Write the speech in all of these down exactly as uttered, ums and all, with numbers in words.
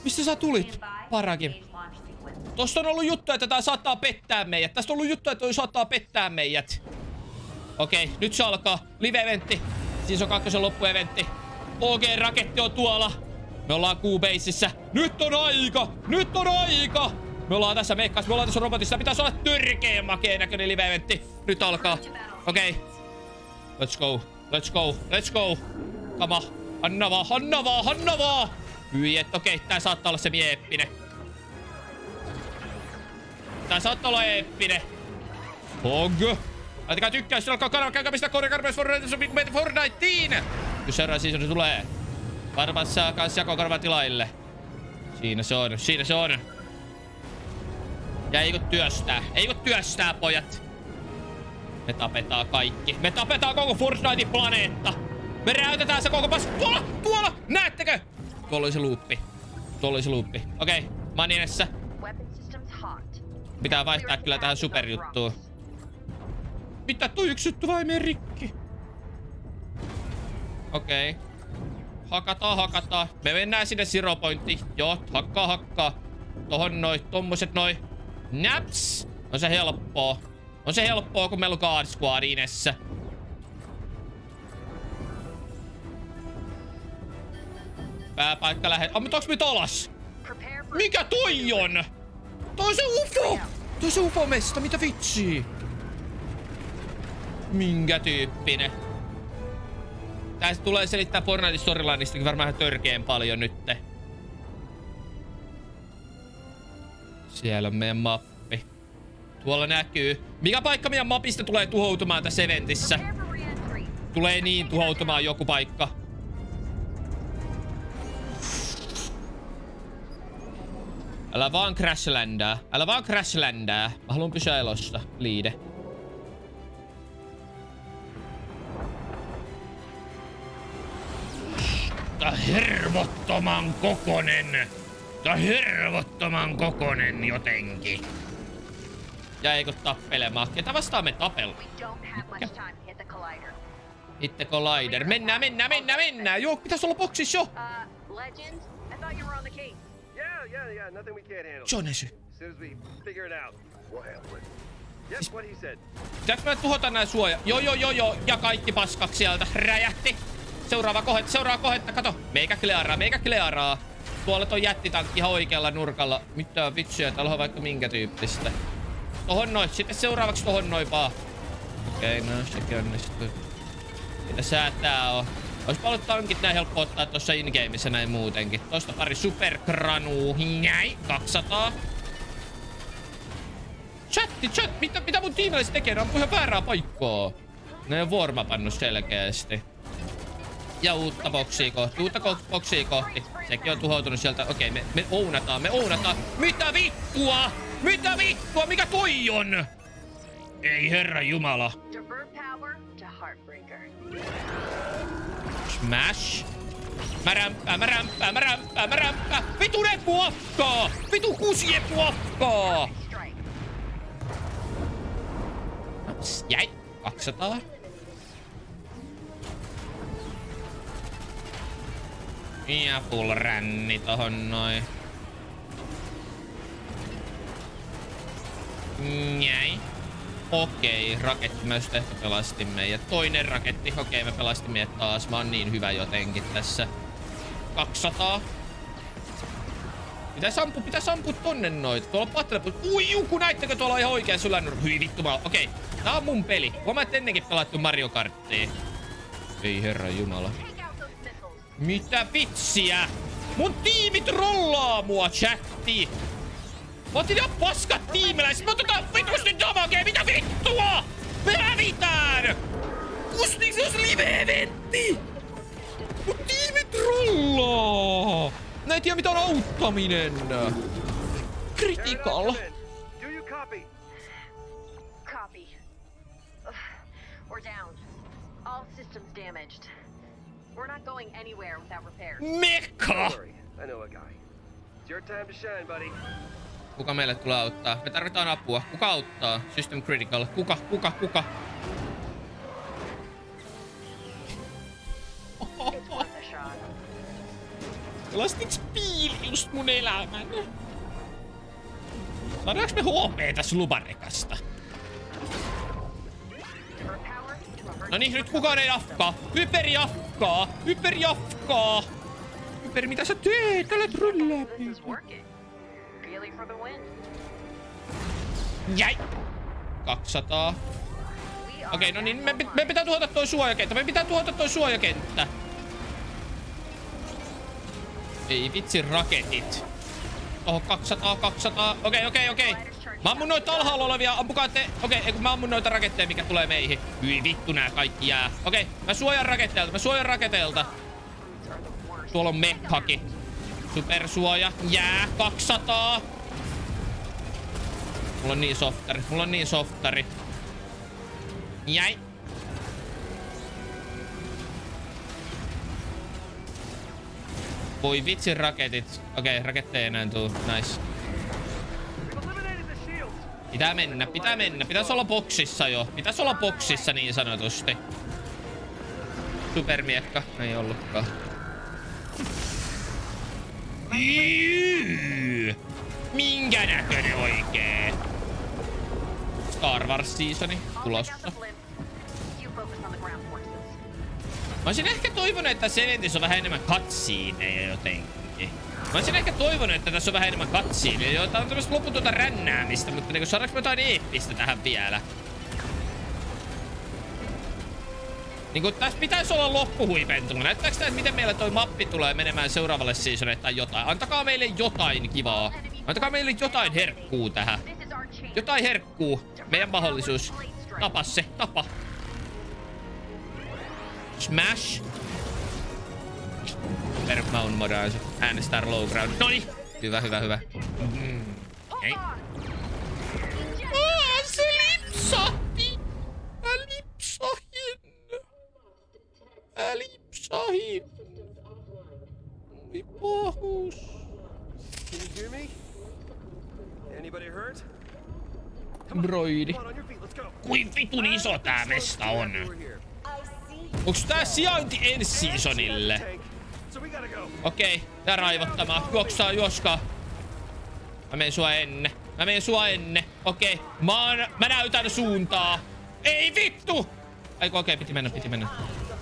Mistä sä tulit? Parakin. Tosta on ollut juttu, että tää saattaa pettää meidät. Tästä on ollut juttu, että toi saattaa pettää meidät. Okei, nyt se alkaa. Live-eventti. Siis on kakkosen loppueventti. O G-raketti on tuolla. Me ollaan Q-baseissa. Nyt on aika! Nyt on aika! Me ollaan tässä mekkas, me ollaan tässä robotissa. Pitäis olla törkeen makeen näköinen live-eventti. Nyt alkaa. Okei. Okay. Let's go. Let's go. Let's go. Kama. Anna vaan, anna vaan, anna vaan. Hyi, et okei. Okay. Tää saattaa olla se mie eeppinen. Tää saattaa olla eeppinen. Hog. Laittakaa tykkäys, olkaa kanava, käykää pistää koodi karmeus Fortnite Fortniteen. Jos seuraava season tulee. Varmaan saa kans jakokarva tilaille. Siinä se on, siinä se on. Ja ei kun työstää, ei kun työstää pojat. Me tapetaan kaikki. Me tapetaan koko Fortnitein planeetta. Me räytetään se koko paska. Tuolla, tuolla, näettekö? Tuolla oli se luuppi. Tuolla oli se luuppi. Okei, okay, Maninessa. Pitää vaihtaa kyllä tähän superjuttuun. Mitä toi yksi juttu vai mene rikki? Okei. Okay. Hakataan, hakataan. Me mennään sinne zero pointtiin. Joo, hakkaa, hakkaa. Tohon noi, tommoset noi. Naps! On se helppoa. On se helppoa, kun meillä on God Squad inessä. Pääpaikka lähet. Oh, mutta onks nyt alas? Mikä toi on? Toi on se U F O! Toi on se U F O-mesta, mitä vitsiä? Minkä tyyppinen? Tästä tulee selittää Fortnite storylineistakin varmaan törkeen paljon nytte. Siellä on meidän mappi. Tuolla näkyy. Mikä paikka meidän mapista tulee tuhoutumaan tässä eventissä? Tulee niin tuhoutumaan joku paikka. Älä vaan crashlandaa. Älä vaan crashlandaa. Mä haluan pysyä elossa. Liide. Tää hervottoman kokonen. Tää hervottoman kokonen jotenkin. Ja eikö tappelemaan? Ketä vastaan me tapellaan? Hit the collider. Mennään, mennään, mennään, mennään. Joo, pitäis olla boksissa jo. Se on esy. Pitääks mä tuhota nää suoja? Joo, joo, joo, joo. Ja kaikki paskaksi sieltä. Räjähti. Seuraava kohetta, seuraava kohetta. Kato. Meikä klearaa, meikä klearaa. Tuolla toi jättitankki ihan oikealla nurkalla. Mitä vitsiä, täällä on vaikka minkä tyyppistä. Tohon noin, sitten seuraavaksi tohon noin vaan. Okei, okay, no sekin onnistui. Mitä säätää on? Ois paljon tankit näin helppo ottaa tossa in-gameissa näin muutenkin. Tosta pari supergranuu. Näin, kaksisataa. Chatti, chat, mitä, mitä mun tiimeläiset tekee? Ne ampuu ihan väärää paikkaa. Ne on warmapannut selkeästi. Ja uutta boksia kohti, uutta boksia kohti. Sekin on tuhoutunut sieltä. Okei, me, me ounataan, me ounataan. Mitä vittua? Mitä vittua? Mikä toi on? Ei herra jumala. Smash. Mä rämpää, mä rämpää, mä rämpää, mä rämpää. Vitu ne puokkaa! Vitu kusien puokkaa! Jäi. kaksisataa. Ja full ränni tohon noin. Jäi. Okei, raketti myös tehty pelasti meidät. Toinen raketti, okei me pelasti meidät taas. Mä oon niin hyvä jotenkin tässä. kaksisataa. Pitäis ampua, pitäis ampua tonne noita. Tuolla on pattelepus. Ui juku, näittekö tuolla on ihan oikea sylännyt. Hyi vittu mä. Okei, tää on mun peli. Mä oon ennenkin pelattu Mario Karttia. Ei herra jumala. Mitä vitsiä? Mun tiimi trollaa mua, chatti! Mä otin ihan paskat tiimiläiset! Mä otetaan vitusti damagea! Mitä vittua? Me hävitään! Kustiks jos live-eventti? Mun tiimi trollaa! Nää ei tiedä mitä on auttaminen! Critical! Copy. We're down. All systems damaged. We're not going anywhere without repairs. Mekka! I know a guy. It's your time to shine, buddy. Kuka meille tulee auttaa? Me tarvitaan apua. Kuka auttaa? System critical. Kuka? Kuka? Kuka? Pelastiks Piil just mun elämän? Saadaanko me H P tässä lubarekasta? No niin, nyt kukaan ei jafkaa. Hyperi jafkaa! Hyperi jafkaa! Hyperi, mitä sä teet? Älä tryllää. Jäi! kaksisataa. Okei, okay, no niin, me, me pitää tuhota toi suojakenttä. Me pitää tuhota toi suojakenttä. Ei vitsi raketit. Oho, kaksisataa, kaksisataa. Okei, okay, okei, okay, okei. Okay. Mä ammun noita alhaalla olevia. Ampukaa te. Okei, okay, mä ammun noita raketteja, mikä tulee meihin. Hyi vittu, nää kaikki jää. Okei, okay, mä suojan raketteelta. Mä suojan raketeelta. Tuolla on mekkaki. Supersuoja. Jää. kaksisataa. Mulla on niin softari. Mulla on niin softari. Jäi. Voi vitsin raketit. Okei, okay, raketteja ei enää tuu. Nice. Pitää mennä, pitää mennä. Pitäis olla boksissa jo. Pitäis olla boksissa niin sanotusti. Supermiekka. Ei ollutkaan. Jyy. Minkä näköinen oikee? Star Wars seasoni tulossa. Mä olisin ehkä toivonut, että Seventissä on vähän enemmän cutsceneja jotenkin. Mä olisin ehkä toivonut, että tässä on vähän enemmän cutsceneja, joita on tämmöstä loputonta rännäämistä, mutta niinku saadaanko me jotain eeppistä tähän vielä? Niinku tässä pitäisi olla loppuhuipentuma. Näyttääks tää, että miten meillä toi mappi tulee menemään seuraavalle seasonille tai jotain? Antakaa meille jotain kivaa. Antakaa meille jotain herkkuu tähän. Jotain herkkuu. Meidän mahdollisuus. Tapa se, tapa. Smash. Perkmaun modaansa. Äänestää low ground. Noniin. Hyvä, hyvä, hyvä. Mm. Ei. Ah, se lipsahti. Mä lipsahin. Mä lipsahin. Oi pahus. Can you hear me? Anybody hurt? Broidi. Kuin vitun iso tää mesta on? Onks tää sijainti ensi seasonille? Okei, okay, tää raivottamaan. Juoksaa, juoskaa. Mä menen sua ennen. Mä menen sua ennen. Okei, okay. mä, oon, mä näytän suuntaa. Ei vittu! Aiku, okei, okay, piti mennä, piti mennä.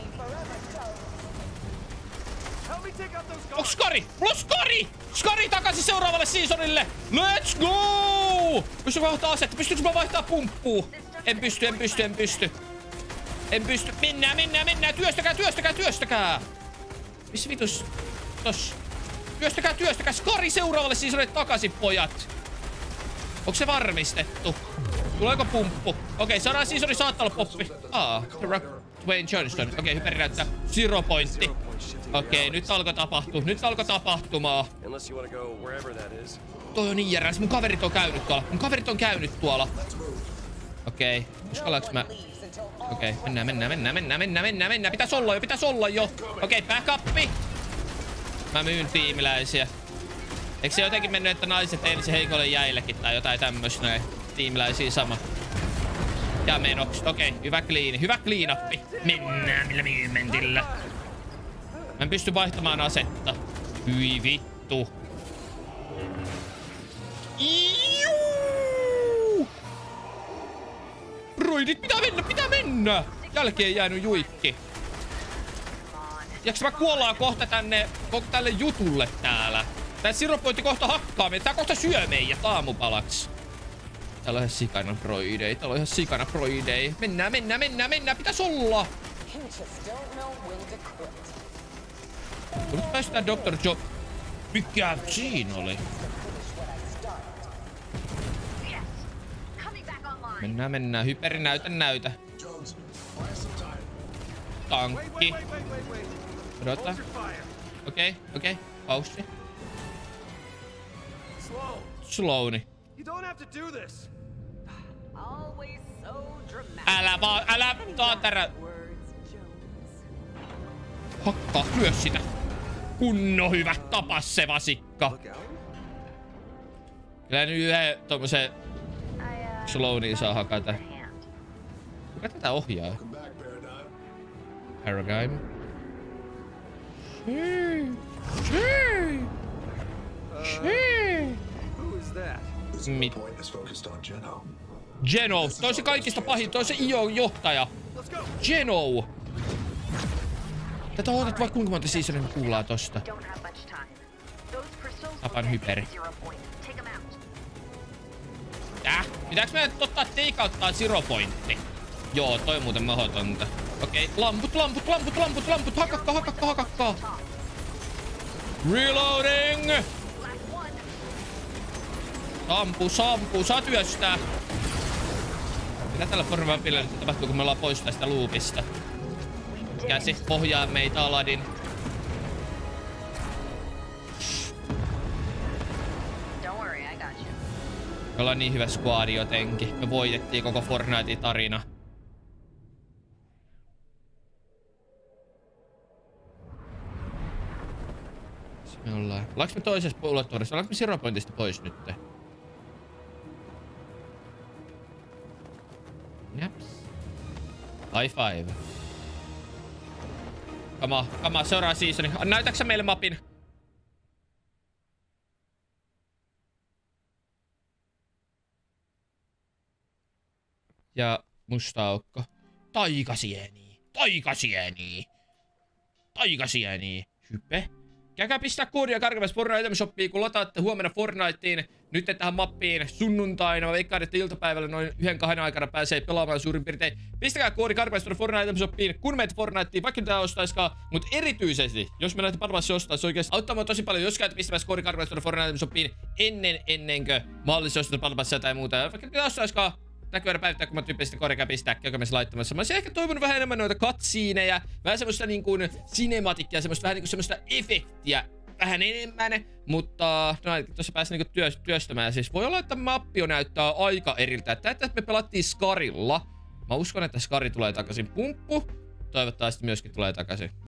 Onks Skari? Mulla on Skari! Skari takaisin seuraavalle seasonille! Let's go! Pystytkö mä vaihtaa asetta? Pystytkö mä vaihtaa pumppuu? En pysty, en pysty, en pysty. En pysty. Mennään, mennään, mennään. Työstäkää, työstäkää, työstäkää. Missä vitus? Tossa. Työstäkää, työstäkää. Skari seuraavalle seasonille takaisin, pojat. Onko se varmistettu? Tuleeko pumppu? Okei, okay, saadaan seasoni saattaa olla poppi. Aa, Dwayne Johnston. Okei, okay, hyperi näyttää. Zero pointti. Okei, okay, nyt alkoi tapahtua. Nyt alkoi tapahtumaa. Toi on niin järäs. Mun kaverit on käynyt tuolla. Mun kaverit on käynyt tuolla. Okei, okay. Uskallanko mä? Okei, okay. mennään, mennään, mennään, mennään, mennään, mennään, mennään. Pitäis olla jo, pitäis olla jo. Okei, okay, backuppi. Mä myyn tiimiläisiä. Eikö se jotenkin mennyt, että naiset ensin heikolle jäillekin tai jotain tämmöistä näin? Tiimiläisiä sama. Ja menoksi. Okei, okay, hyvä clean. Hyvä cleanappi. Mennään millä viimentillä. Mä en pysty vaihtamaan asetta. Hyi vittu. Iiuu! Broidit, pitää mennä, pitää mennä! Jälkeen jäänyt juikki. Jääks mä kuollaan kohta tänne, kohta tälle jutulle täällä? Tää siropointi kohta hakkaa meitä. Tää kohta syö meidät aamupalaksi. Täällä on ihan sikana broidei. Täällä on ihan sikana broidei. Mennään, mennään, mennään, mennään. Pitäis olla. Nyt päästään doktor Job. Mikä siinä oli? Mennään, mennään. Hyperi, näytä, näytä. Tankki. Odota. Okei, okay, okei. Okay. Paussi. Slowni. Älä vaan, älä taatara. Hakkaa, lyö sitä. Kunno hyvä, tapa se vasikka. Kyllä nyt yhden tommosen slowniin saa hakata. Kuka tätä ohjaa? Paradigm. Hmm. Shee! Shee! Who is that? Mit? Point is focused on Geno. Geno, toi on se kaikista pahin, toi on se I O-johtaja. Let's go. Geno! Tätä odotat vaikka kuinka monta seasonia me kuullaan tosta. Don't have much time. Those crystals will Tapan get hyperi. to zero point. Take them out. Tää? Pitääks meidän ottaa takeouttaa zero pointti? Joo, toi on muuten mahdotonta. Okei, okay. lamput, lamput, lamput, lamput, lamput, hakakka, hakakka, hakakka. Reloading! Last one. Sampu, sampu, saa työstää. Mitä tällä Fornvapilla nyt tapahtuu, kun me ollaan pois tästä loopista? Käsi pohjaa meitä, Aladdin. Don't worry, I got you. Me ollaan niin hyvä squadi jotenkin. Me voitettiin koko Fortnitein tarina. Missä me ollaan? Ollaanko me toisessa ulottuvuudessa? Ollaanko me Zero Pointista pois nyt? Japs. High five. Kama, kama, seuraava seasoni. Näytäksä meille mapin? Ja musta aukko. Taikasieni. Taikasieni. Taikasieni. Hype. Käykää pistää koodia karkeimmässä Fortnite Item Shopiin, kun lataatte huomenna Fortniteen. Nyt tähän mappiin sunnuntaina. Mä veikkaan, että iltapäivällä noin yhden kahden aikana pääsee pelaamaan suurin piirtein. Pistäkää koodi karkeimmässä Fortnite Item Shopiin, kun meitä Fortniteen, vaikka mitä ostaiskaan. Mut erityisesti, jos me näitä parhaasti ostaa, se oikeesti auttaa mua tosi paljon, jos käyt pistämässä koodi karkeimmässä Fortnite Item Shopiin ennen, ennenkö mahdollisesti ostaa parhaasti tai muuta. Vaikka mitä ostaiskaan. Näkyy päivittää, kun mä tyyppisesti korjaa pistää, käykö me se laittamassa. Mä olisin ehkä toivonut vähän enemmän noita cutsceneja, vähän semmoista niin kuin cinematickia, semmoista vähän niin kuin semmoista efektiä vähän enemmän, mutta no tuossa pääsi niinku työ, työstämään. Siis voi olla, että mappio näyttää aika eriltä. Tätä me pelattiin Scarilla. Mä uskon, että Scari tulee takaisin. Pumppu toivottavasti myöskin tulee takaisin.